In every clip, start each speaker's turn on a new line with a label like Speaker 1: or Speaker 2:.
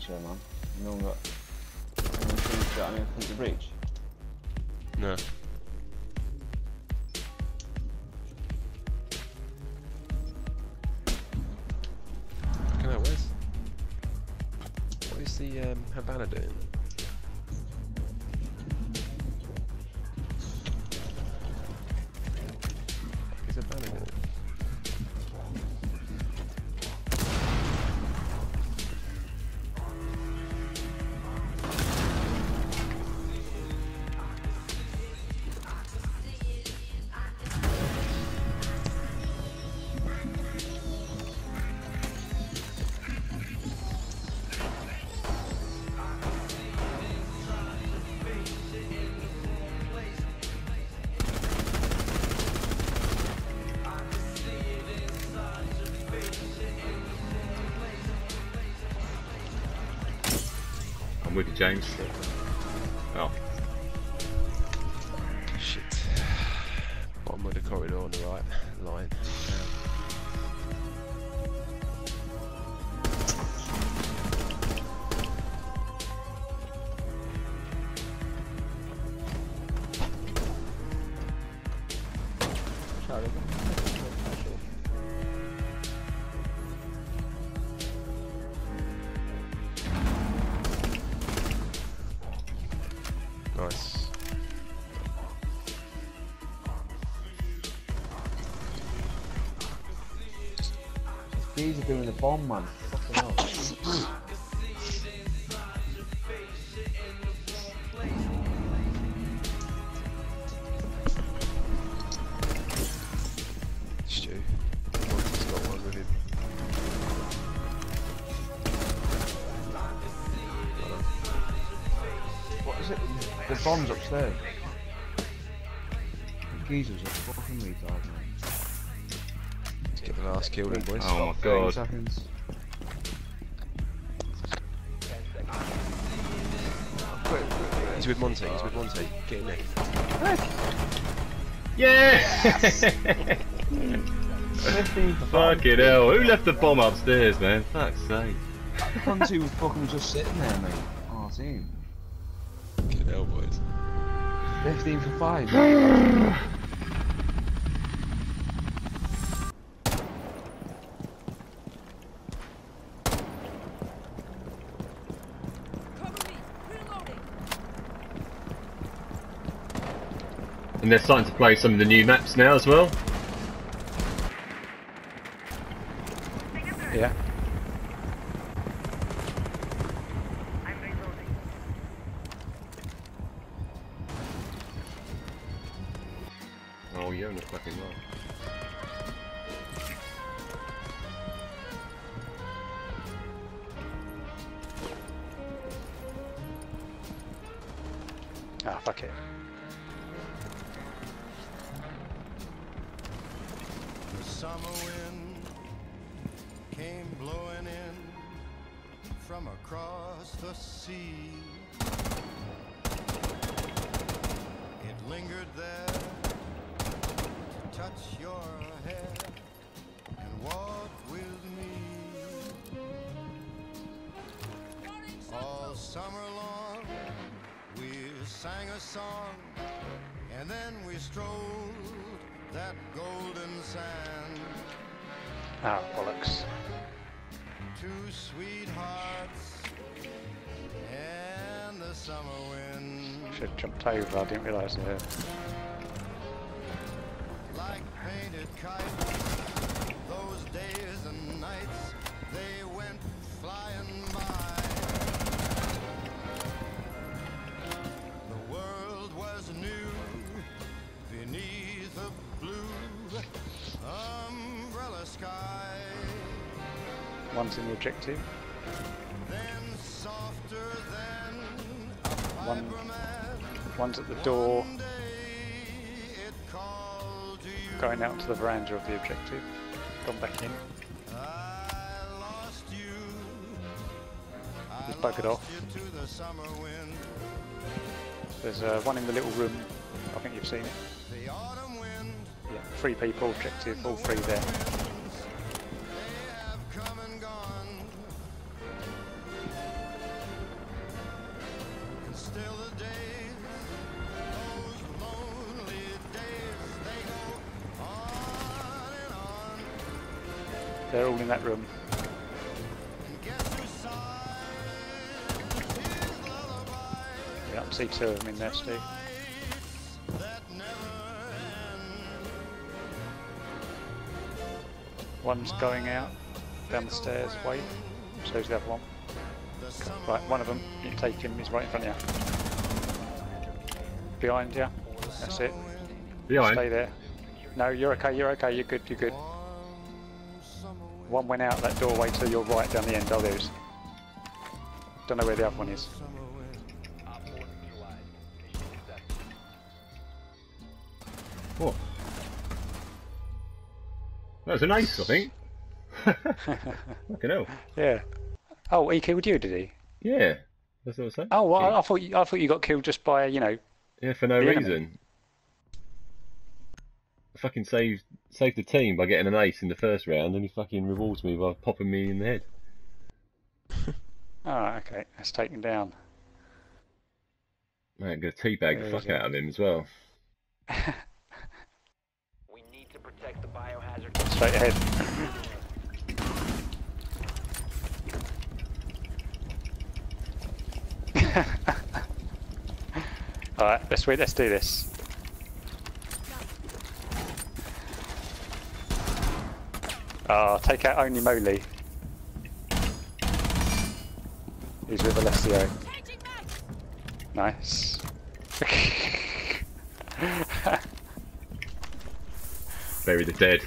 Speaker 1: breach here, man. No one got anything to breach.
Speaker 2: No. Fucking hell, what is the Habana doing? What is Habana doing?
Speaker 3: I'm with you, James. Oh.
Speaker 2: Shit. Bottom of the corridor on the right line. Nice.
Speaker 1: These are doing the bomb, man. Fucking hell.
Speaker 2: Stu. Monty's got one with him.
Speaker 1: What is it? The bomb's upstairs. Geezer's a fucking retard, man.
Speaker 2: Let's get the last kill then, boys.
Speaker 3: Oh my god.
Speaker 1: Seconds.
Speaker 2: He's with Monty, he's with Monty. Get in there.
Speaker 3: Yeah!
Speaker 1: 15 for
Speaker 3: Fucking hell. Who left the bomb upstairs, man? Fuck's sake.
Speaker 1: Monty was fucking just sitting there, mate. Oh, team.
Speaker 2: Get hell, boys.
Speaker 1: 15 for 5.
Speaker 3: And they're starting to play some of the new maps now as well.
Speaker 2: Yeah.
Speaker 3: Oh, you're in the fucking right.
Speaker 4: Ah, fuck it.
Speaker 5: The summer wind came blowing in from across the sea. It lingered there to touch your hair and walk with me. All summer long we sang a song, and then we strolled that golden sand.
Speaker 4: Ah, bollocks.
Speaker 5: Two sweethearts and the summer wind.
Speaker 4: Should have jumped over, I didn't realise it.
Speaker 5: Like painted kites, those days and nights, they went flying by. The world was new beneath a blue umbrella sky.
Speaker 4: One's in the objective.
Speaker 5: Then softer than a
Speaker 4: One-
Speaker 5: vibramat.
Speaker 4: One's at the door,
Speaker 5: One day it called to you.
Speaker 4: going out to the veranda of the objective. Gone back in.
Speaker 5: I lost you.
Speaker 4: He's buggered off.
Speaker 5: You to the summer wind.
Speaker 4: There's one in the little room. I think you've seen it.
Speaker 5: The autumn wind.
Speaker 4: Yeah, 3 people, objective, all 3 there.
Speaker 5: They have come and gone. still the days, those lonely days, they go on and on.
Speaker 4: They're all in that room.
Speaker 5: And guess who sighs his lullaby?
Speaker 4: Yeah, I see two of them in there, Steve.
Speaker 5: That never ends.
Speaker 4: One's going out down the stairs. Wait. So's the other one. Right, one of them. You can take him. He's right in front of you. Behind you. That's it.
Speaker 3: Behind.
Speaker 4: Stay there. No, you're okay. You're okay. You're good. You're good. One went out that doorway to your right down the end. I'll lose. Don't know where the other one is.
Speaker 3: What? That was an ace, I think. Fucking hell.
Speaker 4: Yeah. Oh, he killed you, did he?
Speaker 3: Yeah. That's what I was saying.
Speaker 4: Oh, well, I thought you got killed just by, you know.
Speaker 3: Yeah, for no
Speaker 4: the
Speaker 3: reason.
Speaker 4: enemy.
Speaker 3: I fucking saved the team by getting an ace in the first round, and he fucking rewards me by popping me in the head.
Speaker 4: Alright, okay. That's taken down.
Speaker 3: Man, I'm gonna teabag the fuck out of him as well.
Speaker 6: We need to protect the biohazard.
Speaker 4: Straight ahead. Alright, let's do this. Take out only Moley. He's with Alessio. Nice.
Speaker 3: Bury the dead.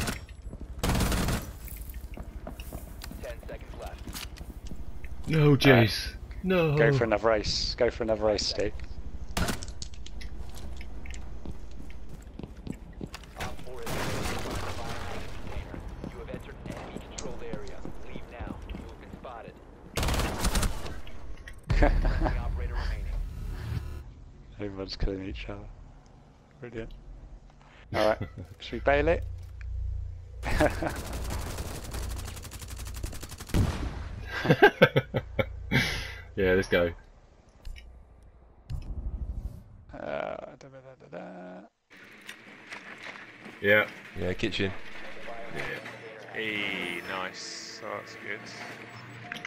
Speaker 6: 10 seconds left.
Speaker 3: No, Jace. No.
Speaker 4: Go for another race. Go for another race, Steve.
Speaker 6: Op 4 is find the biohazard container. You have entered an enemy controlled area. Leave now. You have been spotted. One operator remaining.
Speaker 4: Everyone's killing each other. Brilliant. Alright, should we bail it?
Speaker 3: Yeah, let's go. Yeah.
Speaker 2: Yeah, kitchen.
Speaker 7: Hey, nice. Oh, that's good.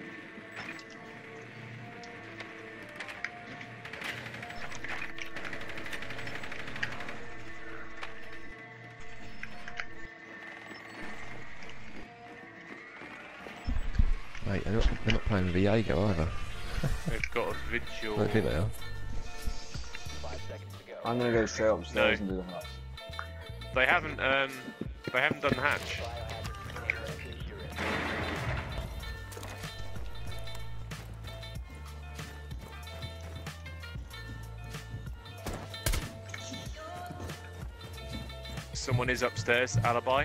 Speaker 2: Mate, they're not playing Viego either.
Speaker 7: They've got a vigil.
Speaker 2: I don't think they are.
Speaker 6: 5 seconds to go.
Speaker 1: I'm gonna go straight upstairs
Speaker 7: No.
Speaker 1: and do the hatch.
Speaker 7: They haven't done the hatch.
Speaker 6: Biohazard container and secure it.
Speaker 7: Someone is upstairs. Alibi.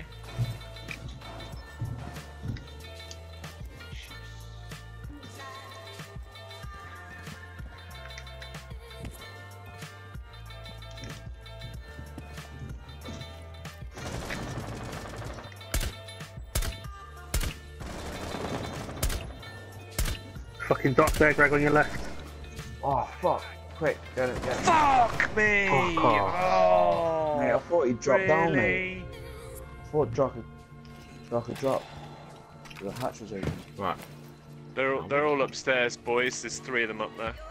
Speaker 8: Fucking dock there, Greg, on your left.
Speaker 1: Oh fuck! Quick, get it, get it.
Speaker 7: Fuck me!
Speaker 8: Fuck off.
Speaker 7: Oh,
Speaker 1: Mate, I thought he'd drop down, mate.
Speaker 7: really?
Speaker 1: I thought Jock could drop. The hatch was open.
Speaker 3: Right.
Speaker 7: They're all upstairs, boys. There's 3 of them up there.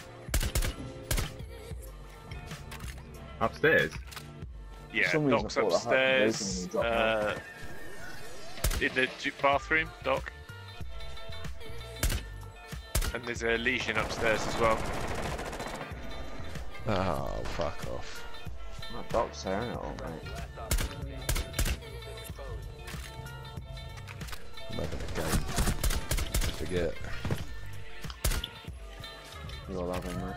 Speaker 3: Upstairs.
Speaker 7: Yeah,
Speaker 1: some reason
Speaker 7: Doc's
Speaker 1: I thought the hatch was
Speaker 7: upstairs.
Speaker 1: open when he
Speaker 7: In the bathroom, Doc. And there's a Legion upstairs as well.
Speaker 2: Oh, fuck off.
Speaker 1: That Doc's tearing it all, mate.
Speaker 2: I'm having a game. Forget.
Speaker 1: You're having, mate.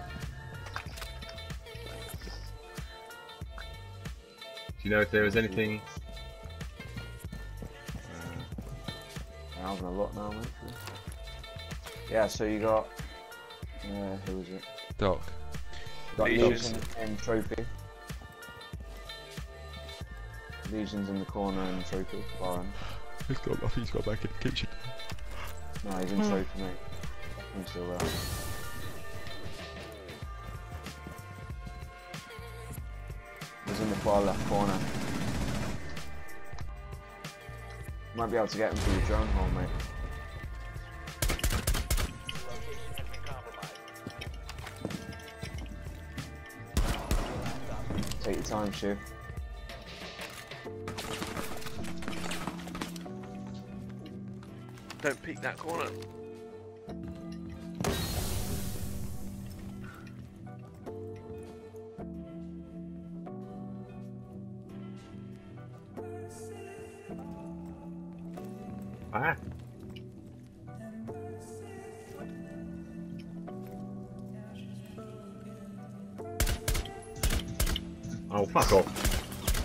Speaker 3: Do you know if there was anything?
Speaker 1: I'm having a look now, mate. Yeah, so you got. Who was it?
Speaker 2: Doc.
Speaker 1: You got
Speaker 7: Legion.
Speaker 1: Legion in trophy. Legion's in the corner in trophy, far end.
Speaker 2: I think he's got back in the kitchen.
Speaker 1: No, he's in trophy, mate. He's still there. in the far left corner. Might be able to get him through the drone hole, mate.
Speaker 6: Location has been compromised.
Speaker 1: Take your time, Shiv.
Speaker 7: Don't peek that corner.
Speaker 3: Ah. Oh, fuck off.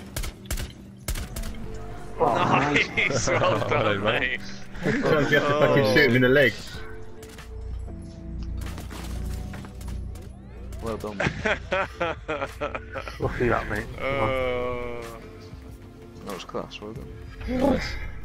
Speaker 7: Nice, well done, mate.
Speaker 3: Sometimes you have to fucking shoot him in the leg.
Speaker 1: Well done.
Speaker 8: Lucky that, mate.
Speaker 1: That was class, well done.